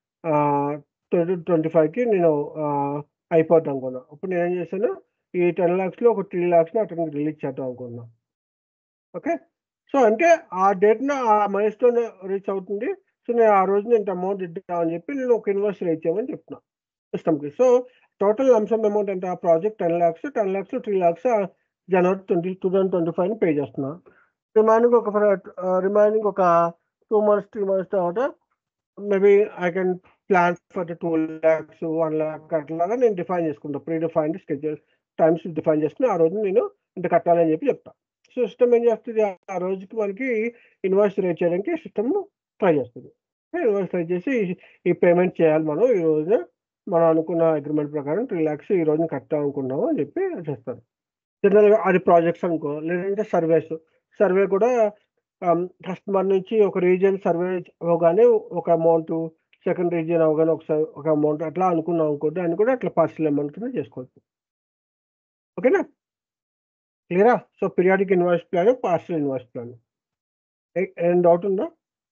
ట్వంటీ ట్వంటీ ఫైవ్కి నేను అయిపోద్ది అనుకున్నాను. ఇప్పుడు నేను ఏం చేశాను, ఈ టెన్ ల్యాక్స్లో ఒక త్రీ ల్యాక్స్ని అతనికి రిలీజ్ చేద్దాం అనుకున్నాను. ఓకే సో అంటే ఆ డేట్న ఆ మైల్ స్టోన్ రీచ్ అవుతుంది. సో నేను ఆ రోజు నేను అమౌంట్ ఇద్దామని చెప్పి నేను ఒక ఇన్వాయిస్ రైట్ చేయమని చెప్తున్నాను సిస్టమ్కి. సో టోటల్ లంసమ్ అమౌంట్ అంటే ఆ project ten lakhs ten lakhs three lakhs జనవరి ట్వంటీ టూ థౌసండ్ ట్వంటీ ఫైవ్ని పే చేస్తున్నా. రిమైనింగ్ ఒక రిమైనింగ్ ఒక టూ మంత్స్ త్రీ మంత్స్ తర్వాత maybe I can plan for the two lakhs one lakh అట్లాగా నేను డిఫైన్ చేసుకుంటాను. Predefined schedule times define చేసుకుని ఆ రోజు నేను ఇంత కట్టాలని చెప్పి చెప్తాను. సో సిస్టమ్ ఏం చేస్తుంది, ఆ రోజుకి మనకి ఇన్వాయిస్ రేట్ చేయడానికి సిస్టమ్ ట్రై చేస్తుంది. ఇన్వాయిస్ ట్రై చేసి ఈ పేమెంట్ చేయాలి మనం ఈ రోజు మనం అనుకున్న అగ్రిమెంట్ ప్రకారం త్రీ ల్యాక్స్ ఈ రోజున కట్టాలనుకున్నాము అని చెప్పి చేస్తారు. జనరల్‌గా అది ప్రాజెక్ట్స్ అనుకో, లేదంటే సర్వేస్. సర్వే కూడా ఆహ్, కస్టమర్ నుంచి ఒక రీజియన్ సర్వే అవ్వగానే ఒక అమౌంటు, సెకండ్ రీజియన్ అవ్వగానే ఒక స ఒక అమౌంట్ అట్లా అనుకున్నాం అనుకో, దాన్ని కూడా అట్లా పార్షియల్ అమౌంట్ కింద చేసుకోవచ్చు. ఓకేనా? క్లియరా? So, periodic invoice plan, partial invoice plan. ఏ ఏం డౌట్ ఉందా?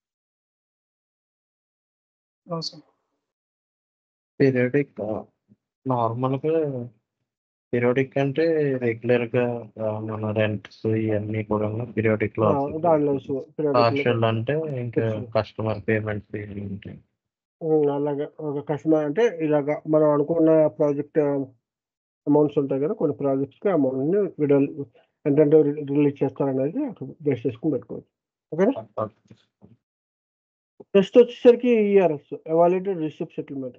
అవును సార్. పీరియాడిక్ నార్మల్‌గా పీరియాడిక్ అంటే రెగ్యులర్‌గా ఆహ్, మన రెంట్స్ ఇయన్నీ కూడాను పీరియాడిక్‌లో ఆ! వస్తాయి. దానిలో సు పీరియాడిక్‌లో పార్షియల్ అంటే ఇంకా ఫిక్స్‌డ్. కస్టమర్ పేమెంట్స్ ఇయన్నీ ఉంటాయి. హ్మ్. అలాగే ఒక కస్టమర్ అంటే ఇలాగ మనం అనుకున్న ప్రాజెక్ట్ అమౌంట్స్ ఉంటాయి కదా! కొన్ని ప్రాజెక్ట్స్‌కి అమౌంట్‌ని విడుదల ఎంతెంత రి రిలీజ్ చేస్తారనేది అక్కడ బేస్ చేసుకొని పెట్టుకోవచ్చు. ఓకేనా? నెక్స్ట్ వచ్చేసరికి ERS evaluated receipt settlement.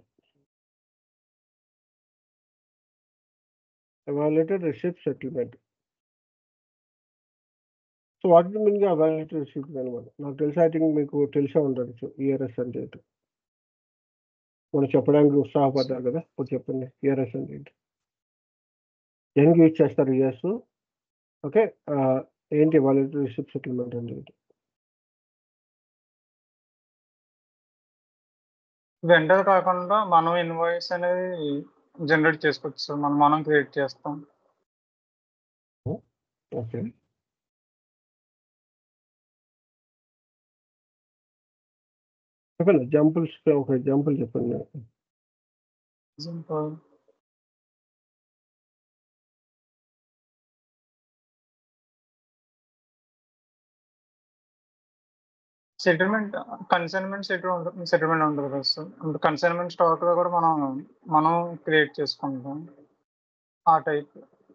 Evaluated receipt settlement. So, what is the meaning of evaluated receipt అనమాట? నాకు తెలిసి ఐ థింక్ మీకు తెలిసే ఉండొచ్చు ఈఆర్ఎస్ అంటే ఏంటో. మనం చెప్పడానికి ఉత్సాహపడ్డారు కదా! ఇప్పుడు చెప్పండి ఈఆర్ఎస్ అంటే ఏంటి? దేనికి యూజ్ చేస్తారు ఈఆర్ఎస్? ఓకే. ఆహ్, ఏంటి ఎవాల్యుయేటెడ్ రిసిప్ట్ సెటిల్మెంట్ అంటే ఏంటి? వెండర్ కాకుండా మనం ఇన్వాయిస్ అనేది జనరేట్ చేసుకోవచ్చు సార్. మనం మనం క్రియేట్ చేస్తాం. ఓకే. చెప్పండి. ఎగ్జాంపుల్స్ ఒక ఎగ్జాంపుల్ చెప్పండి. ఎగ్జాంపుల్ సెటిల్మెంట్ కన్సైన్మెంట్ సెటిల్ ఉంటుంది సెటిల్మెంట్ ఉంటుంది కదా సార్. అంటే కన్సైన్మెంట్ స్టాక్‌లో కూడా మనం మనం క్రియేట్ చేసుకుంటాం. ఆ type.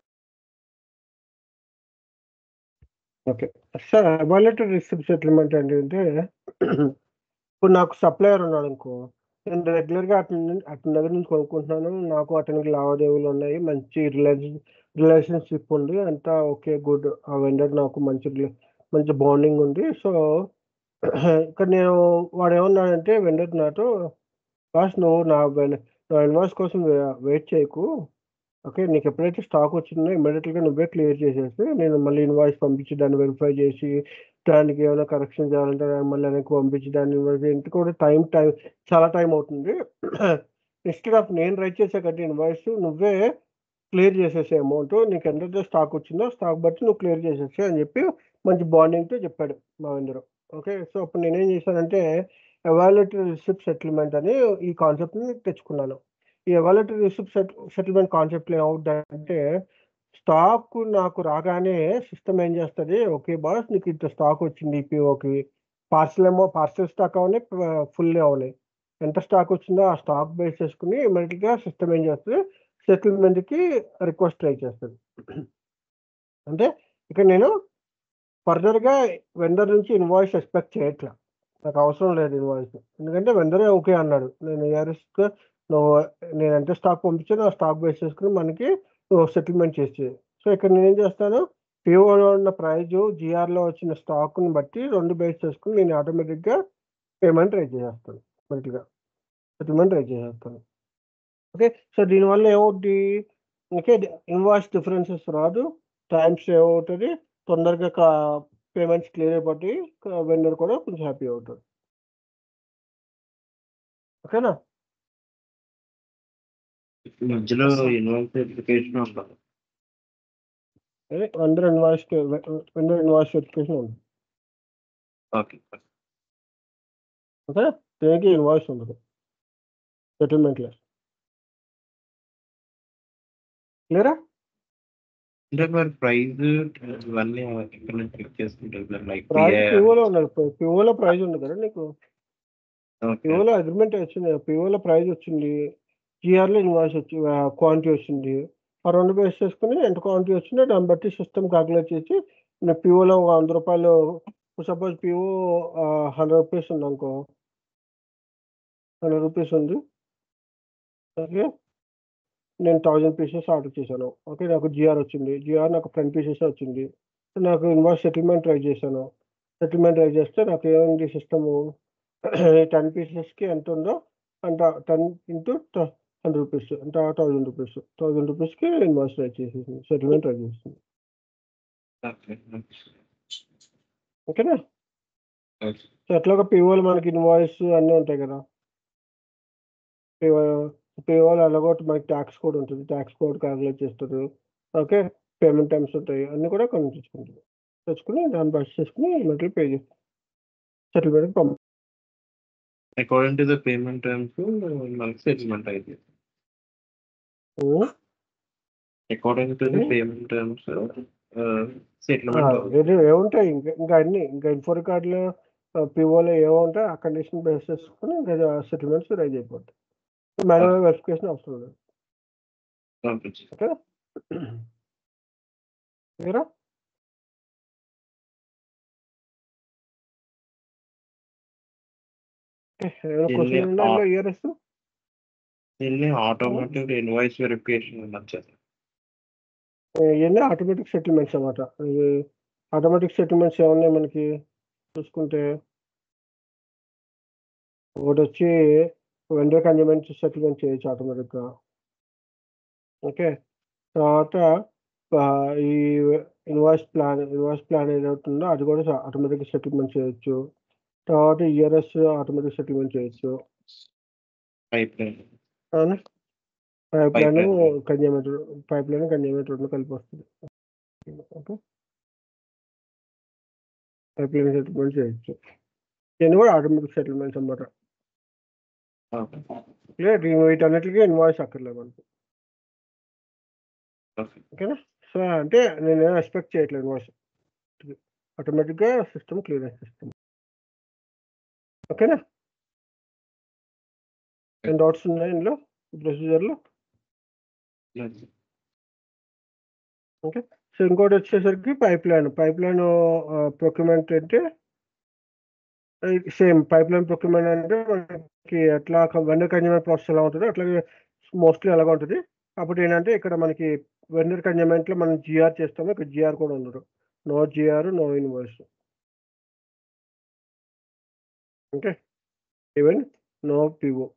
Okay. Sir evaluated receipt settlement అంటే ఏంటంటే ఇప్పుడు నాకు సప్లయర్ ఉన్నాడనుకో, నేను రెగ్యులర్‌గా అతని నుం అతని దగ్గర నుంచి కొనుక్కుంటున్నాను. నాకు అతనికి లావాదేవీలు ఉన్నాయి. మంచి రిలేషన్ రిలేషన్‌షిప్ ఉంది. అంతా ఓకే. గుడ్. ఆ వెండర్ నాకు మంచి రిలే మంచి బాండింగ్ ఉంది. సో, ఇక్కడ నేను వాడేమన్నాడంటే వెండర్ నాతో, బాస్ నువ్వు నా వెన్ నా ఇన్వాయిస్ కోసం వె వెయిట్ చేయకు. ఓకే. నీకెప్పుడైతే స్టాక్ వచ్చిందో ఇమ్మీడియేట్‌గా నువ్వే క్లియర్ చేసేసి, నేను మళ్ళీ ఇన్వాయిస్ పంపించి దాన్ని వెరిఫై చేసి, దానికి ఏమైనా కరెక్షన్ చేయాలంటే దాన్ని మళ్ళీ వెనక్కి పంపించి దాన్ని ఇంటికి కూడా టైం టైం చాలా టైం అవుతుంది. ఇన్‌స్టెడ్ ఆఫ్ నేను రైట్ చేసే కంటే ఇన్వాయిస్ నువ్వే క్లియర్ చేసేసేయి అమౌంటు. నీకు ఎంతైతే స్టాక్ వచ్చిందో స్టాక్ బట్టి నువ్వు క్లియర్ చేసేసేయి అని చెప్పి మంచి బాండింగ్‌తో చెప్పాడు మా వెండరు. ఓకే. సో, అప్పుడు నేనేం చేశానంటే ఎవాల్యుయేటెడ్ రిసిప్ట్ సెటిల్మెంట్ అని ఈ కాన్సెప్ట్‌ని తెచ్చుకున్నాను. ఈ ఎవాల్యుయేటెడ్ రిసిప్ట్ సెట్ సెటిల్మెంట్ కాన్సెప్ట్‌లో ఏమవుద్దంటే, స్టాక్ నాకు రాగానే సిస్టమ్ ఏం చేస్తది, ఓకే బాస్ నీకు ఇంత స్టాక్ వచ్చింది ఈపీఓకి. పార్సెల్ ఏమో పార్సెల్ స్టాక్ అవ్వని, ప ఫుల్ అవ్వని. ఎంత స్టాక్ వచ్చిందో ఆ స్టాక్ బేస్ చేసుకొని ఇమ్మీడియేట్‌గా సిస్టమ్ ఏం చేస్తది, సెటిల్మెంట్‌కి రిక్వెస్ట్ ట్రై చేస్తది. అంటే ఇక్కడ నేను ఫర్దర్‌గా వెండర్ నుంచి ఇన్వాయిస్ ఎక్స్‌పెక్ట్ చేయట్ల. నాకు అవసరం లేదు ఇన్వాయిస్. ఎందుకంటే వెండరే ఓకే అన్నాడు. నేను ఈఆర్ఎస్‌గా నువ్వు నేను ఎంత స్టాక్ పంపించానో ఆ స్టాక్ బేస్ చేసుకొని మనకి నువ్వు సెటిల్మెంట్ చేసేయి. సో, ఇక్కడ నేనేం చేస్తాను, పీఓలో ఉన్న ప్రైజు, జీఆర్‌లో వచ్చిన స్టాక్‌ని బట్టి రెండు బేస్ చేసుకొని నేను ఆటోమేటిక్‌గా పేమెంట్ రైజ్ చేసేస్తాను. ఆటోమేటిక్‌గా సెటిల్మెంట్ రైజ్ చేసేస్తాను. ఓకే. సో, దీనివల్ల ఏమవుద్ది, ఓకే. ఇన్వాయిస్ డిఫరెన్సెస్ రాదు. టైమ్ సేవ్ అవుతది. తొందరగా కా పేమెంట్స్ క్లియర్ అయిపోతాయి. క వెండర్ కూడా కొంచెం హ్యాపీ అవుతాడు. ఓకేనా? మధ్యలో ఇన్వాయిస్ వెరిఫికేషన్ ఉండాలి. అదే వెండర్ ఇన్వాయిస్ వె వెండర్ ఇన్వాయిస్ వెరిఫికేషన్ ఉంది. ఓకే. ఓకే. దేనికి ఇన్వాయిస్ ఉండదు. సెటిల్మెంట్‌లో. క్లియరా? అంటే మరి ప్రైస్ ఇవన్నీ ఎక్కడ నుంచి చెక్ చేసుకుంటారు లైక్ ప్రైస్ పీఓలో ఉండదు. పి పీఓలో ప్రైస్ ఉంది కదా నీకు. ఓకే. పీఓలో అగ్రీమెంట్ వచ్చింది. పీఓలో ప్రైస్ వచ్చింది. జీఆర్‌లో ఇన్వాయిస్ వచ్చి ఆహ్, క్వాంటిటీ వచ్చింది. ఆ రెండు బేస్ చేసుకొని ఎంత క్వాంటిటీ వచ్చిందో దాన్ని బట్టి సిస్టమ్ కాలిక్యులేట్ చేసి నీకు పీఓలో ఒక రూ. వంద సపోజ్ పీఓ ఆహ్, వంద రూపీస్ ఉందనుకో. వంద రూపీస్ ఉంది. ఓకే. నేను వెయ్యి పీసెస్ ఆర్డర్ చేశాను. ఓకే. నాకు జీఆర్ వచ్చింది. జీఆర్ నాకు పది పీసెసే వచ్చింది. నాకు ఇన్వాయిస్ సెటిల్మెంట్ ట్రై చేశాను. సెటిల్మెంట్ ట్రై చేస్తే నాకు ఏమైంది సిస్టము పది పీసెస్‌కి ఎంతుందో అంత పది ఇంటూ ట వంద రూపీస్ అంటే వెయ్యి రూపీస్. వెయ్యి రూపీస్‌కి ఇన్వాయిస్ రైజ్ చేసేసింది. సెటిల్మెంట్ రైజ్ చేసింది. ఓకే. ఓకేనా? ఓకే. సో ఎట్లాగో పిఓలు మనకి ఇన్వాయిస్ అన్నీ ఉంటాయి కదా. పిఓ పిఓలు ఎలాగో మనకి ట్యాక్స్ కోడ్ ఉంటుంది. ట్యాక్స్ కోడ్ క్యాలిక్యులేట్ చేస్తారు. ఓకే. పేమెంట్ టైమ్స్ ఉంటాయి. అన్నీ కూడా కొన్ని తెచ్చుకుంటారు. తెచ్చుకుని దాన్ని బస్ చేసుకుని మెటీరియల్ పే చేస్తారు. సెటిల్మెంట్కి పంప according to the payment terms మనకి సెటిల్మెంట్ అయితే according to the payment terms settlement అవుతుంది. ఏముంటాయి ఇంకా ఇంకా అన్ని ఇంకా ఇన్ఫో రికార్డులో పిఓలో ఏముంటాయి ఆ కండిషన్ బేస్ చేసుకుని ఇంకా సెటిల్మెంట్స్ రైజ్ అయిపోతాయి. మాన్యువల్ వెరిఫికేషన్ అవసరం లేదు. ఓకే. ఓకే మీరా క్వశ్చన్ ఉందా ఇందులో ఇయర్ఎస్ దీన్ని ఆటోమేటిక్ ఇన్వాయిస్ వెరిఫికేషన్ వచ్చేది. ఇవన్నీ ఆటోమేటిక్ సెటిల్మెంట్స్ అన్నమాట. ఇది ఆటోమేటిక్ సెటిల్మెంట్స్ ఏమన్నాయి మనకి చూసుకుంటే ఒకటి వచ్చి వెండర్ కన్జ్యూమెంట్ సెటిల్మెంట్ చేయొచ్చు ఆటోమేటిక్గా. ఓకే. తర్వాత ఈ ఇన్వాయిస్ ప్లాన్ ఇన్వాయిస్ ప్లాన్ ఏదవుతుందో అది కూడా ఆటోమేటిక్ సెటిల్మెంట్ చేయొచ్చు. తర్వాత ఇయర్ఎస్ ఆటోమేటిక్ సెటిల్మెంట్ చేయొచ్చు. పైప్ లైన్ అవునా? Pipeline consumer pipeline consumer రెండు కలిపి వస్తుంది. ఓకే. పైప్ లైన్ సెటిల్మెంట్ చేయొచ్చు. ఇవన్నీ కూడా ఆటోమేటిక్ సెటిల్మెంట్స్ అన్నమాట. వీటన్నిటికీ ఇన్వాయిస్ అక్కర్లేదు మనకి. ఓకేనా? సో అంటే నేను ఎక్స్పెక్ట్ చేయట్లేదు ఇన్వాయిస్. ఆటోమేటిక్గా సిస్టమ్ క్లియరెన్స్ సిస్టమ్. ఓకేనా? ఏం డౌట్స్ ఉన్నాయి ఇందులో ప్రొసీజర్లో? ఓకే. సో ఇంకోటి వచ్చేసరికి pipeline pipeline procurement అంటే సేమ్ పైప్ లైన్ ప్రొక్యూర్మెంట్ అంటే మనకి ఎట్లా వెండర్ కన్జ్యూమెంట్ ప్రాసెస్ ఎలా ఉంటుందో అట్లాగే మోస్ట్లీ ఎలాగ ఉంటుంది. అప్పుడు ఏంటంటే ఇక్కడ మనకి వెండర్ కన్జ్యూమెంట్లో మనం జిఆర్ చేస్తాము. ఇక్కడ జిఆర్ కూడా ఉండదు. No GR no invoice. Okay. Even no PO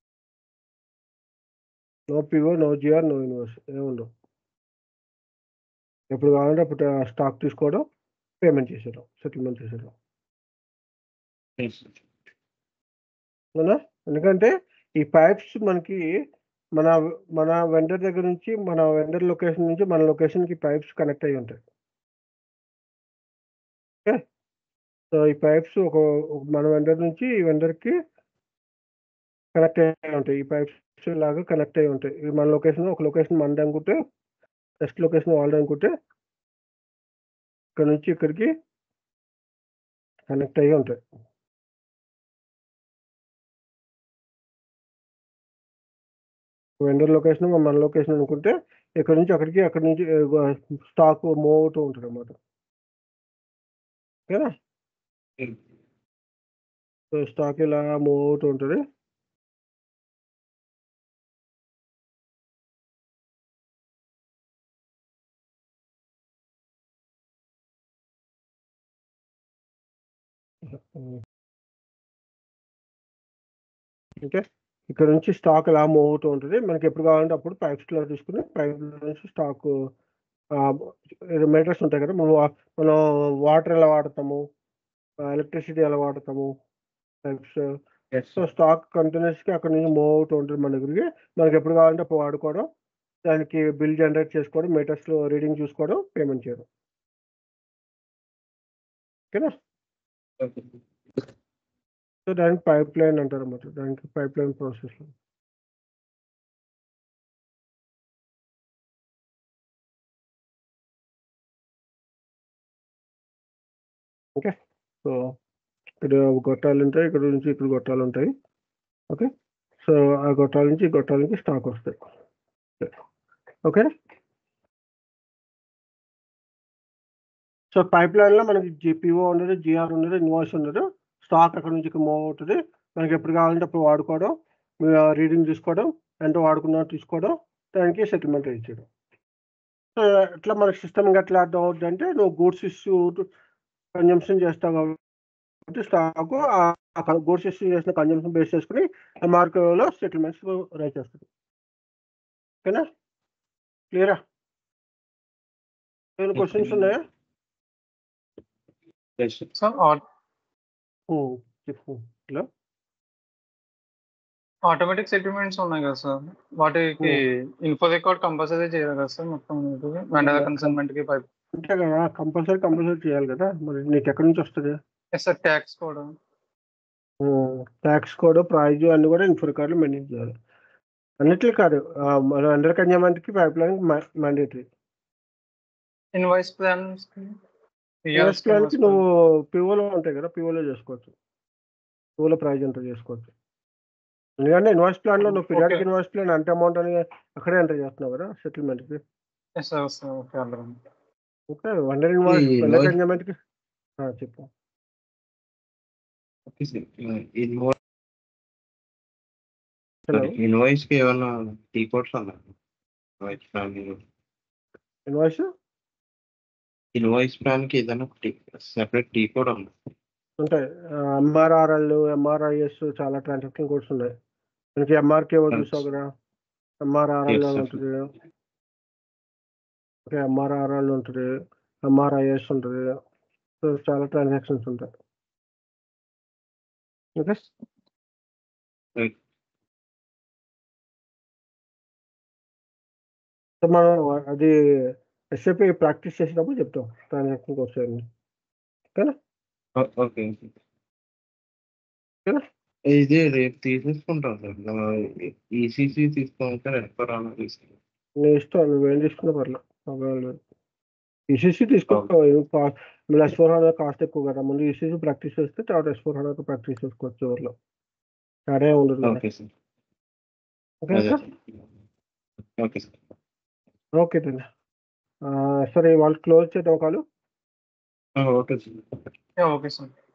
no PO no GR no invoice ఏముండవు. ఎప్పుడు కావాలంటే అప్పుడు స్టాక్ తీసుకోవడం పేమెంట్ చేసేయడం సెటిల్మెంట్ చేసేయడం. అవునా? ఎందుకంటే ఈ పైప్స్ మనకి మన మన వెండర్ దగ్గర నుంచి మన వెండర్ లొకేషన్ నుంచి మన లొకేషన్కి పైప్స్ కనెక్ట్ అయ్యి ఉంటాయి. ఓకే. సో ఈ పైప్స్ ఒక మన వెండర్ నుంచి ఈ వెండర్కి కనెక్ట్ అయ్యి ఉంటాయి. ఈ పైప్స్ లాగా కనెక్ట్ అయ్యి ఉంటాయి. మన లొకేషన్ ఒక లొకేషన్ మనది అనుకుంటే నెక్స్ట్ లొకేషన్ వాళ్ళది అనుకుంటే ఇక్కడ నుంచి ఇక్కడికి కనెక్ట్ అయ్యి ఉంటాయి. వెండర్ లొకేషన్ మన లొకేషన్ అనుకుంటే ఇక్కడ నుంచి అక్కడికి అక్కడి నుంచి స్టాక్ మూవ్ అవుతూ ఉంటుంది అన్నమాట. ఓకేనా? సో స్టాక్ ఇలా మూవ్ అవుతూ ఉంటుంది. ఓకే. ఇక్కడ నుంచి స్టాక్ ఇలా మూవ్ అవుతూ ఉంటుంది. మనకి ఎప్పుడు కావాలంటే అప్పుడు పైప్స్లో తీసుకుని పైప్ నుంచి స్టాక్ మీటర్స్ ఉంటాయి కదా. మనం మనం వాటర్ ఎలా వాడతాము, ఎలక్ట్రిసిటీ ఎలా వాడతాము పైప్స్. సో స్టాక్ కంటిన్యూస్గా అక్కడ నుంచి మూవ్ అవుతూ ఉంటుంది మన దగ్గరికి. మనకి ఎప్పుడు కావాలంటే అప్పుడు వాడుకోవడం, దానికి బిల్ జనరేట్ చేసుకోవడం, మీటర్స్లో రీడింగ్ చూసుకోవడం, పేమెంట్ చేయడం. ఓకేనా? సో దానికి పైప్ లైన్ అంటారు అన్నమాట. దానికి pipeline process. Okay. So ఇక్కడ గొట్టాలు ఉంటాయి, ఇక్కడ నుంచి ఇక్కడ గొట్టాలు ఉంటాయి. ఓకే. సో ఆ గొట్టాల నుంచి ఈ గొట్టాల నుంచి స్టాక్ వస్తాయి. ఓకే. సో పైప్ లైన్లో మనకి జిపిఓ ఉండదు, జిఆర్ ఉండదు, ఇన్వాయిస్ ఉండదు. స్టాక్ అక్కడ నుంచి ఇక్కడ మూవ్ అవుతుంది. మనకి ఎప్పుడు కావాలంటే అప్పుడు వాడుకోవడం, రీడింగ్ తీసుకోవడం, ఎంత వాడుకున్నా తీసుకోవడం, దానికి సెటిల్మెంట్ ఇచ్చేయడం. సో ఎట్లా మనకి సిస్టమ్ ఎట్లా అర్థం అవుతుంది అంటే నువ్వు గూడ్స్ ఇష్యూ కన్జంప్షన్ చేస్తావు కాబట్టి స్టాక్ గూడ్స్ ఇష్యూ చేసిన కన్జంప్షన్ బేస్ చేసుకుని మార్కెట్లో సెటిల్మెంట్స్ రైజ్ చేస్తుంది. ఓకేనా? క్లియరా? ఏమైనా క్వశ్చన్స్ ఉన్నాయా? Yes sir. సో ఉమ్, చెప్పు హలో ఆటోమేటిక్ సెటిల్మెంట్స్ ఉన్నాయి కదా సార్, వాటికి ఇన్ఫో రికార్డ్ కంపల్సరీ చేయాలి కదా సార్ మొత్తం వెండర్ కన్సైన్మెంట్ కి పైప్. అంతే కదా, కంపల్సరీ కంపల్సరీ చేయాలి కదా, మరి నీకు ఎక్కడి నుంచి వస్తుంది? ఎస్ సార్, ట్యాక్స్ కూడా. ట్యాక్స్ కోడ్, ప్రైజ్ అన్ని కూడా ఇన్ఫో రికార్డులు మెయింటైన్ చేయాలి. అన్నిటికీ కాదు, ఆ, మన అండర్ కన్జ్యూమర్కి pipeline mandatory. Invoice plans invoice ప్లాన్కి నువ్వు పిఓలో ఉంటాయి కదా, పిఓలో చేసుకోవచ్చు. పిఓలో ప్రైజ్ ఎంత చేసుకోవచ్చు. ఎందుకంటే ఇన్వాయిస్ ప్లాన్లో నువ్వు పీరియాడిక్ ఇన్వాయిస్ ప్లాన్ అంత అమౌంట్ అని అక్కడే ఎంటర్ చేస్తున్నావు కదా సెటిల్మెంట్కి. ఎస్ సార్ సార్ ఓకే అర్థం. ఓకే, వండర్ ఇన్వాయిస్ ఈ అండర్ invoice- కన్జ్యూమర్కి చెప్పు. Okay sir. Invoice hello, invoice కి ఏమన్నా టీ కోడ్స్ ఉన్నాయి? Invoice plan invoice invoice plan కి ఏదైనా సెపరేట్ టీ కోడ్ ఉంది? ఉంటాయి. ఎంఆర్ఆర్ఎల్, ఎంఆర్ఐఎస్ చాలా ట్రాన్సాక్షన్ కోడ్స్ ఉన్నాయి. మనకి ఎంఆర్కే చూసావు కదా, ఎంఆర్ఆర్ఎల్ Yes, sir. ఉంటుంది. ఓకే, ఎంఆర్ఆర్ఎల్ ఉంటుంది, ఎంఆర్ఐఎస్ ఉంటుంది. సో చాలా ట్రాన్సాక్షన్స్ ఉంటాయి. Okay, Right. సో మనం అది ఎస్ఏపీ ప్రాక్టీస్ చేసినప్పుడు చెప్తాం ట్రాన్సాక్షన్ కోడ్స్ అన్ని. ఓకేనా? ఓ- ఓకే ఓకేనా? ఇది రేపు తీసేసుకుంటాం సార్. ఈసీసీ తీసుకోవాలి సార్, ఎక్కడ రాను తీసుకుంటాం. నీ ఇష్టం, నువ్వేం తీసుకున్నా పర్లేదు, ప్రాబ్లం లేదు. ఈసీసీ తీసుకో, ఎస్ ఫోర్ హండ్రెడ్ కాస్ట్ ఎక్కువ కదా, ముందు ఈసీసీ ప్రాక్టీస్ చేస్తే తర్వాత ఎస్ ఫోర్ హండ్రెడ్ ప్రాక్టీస్ చేసుకోవచ్చు. ఎవరిలో తేడా ఉండదు కదా. Okay sir. ఓకే అదే sir, sir. Okay sir. Okay then. ఆ, సరే వాళ్ళు క్లోజ్ చేద్దాం కాలు. Okay sir. Okay sir.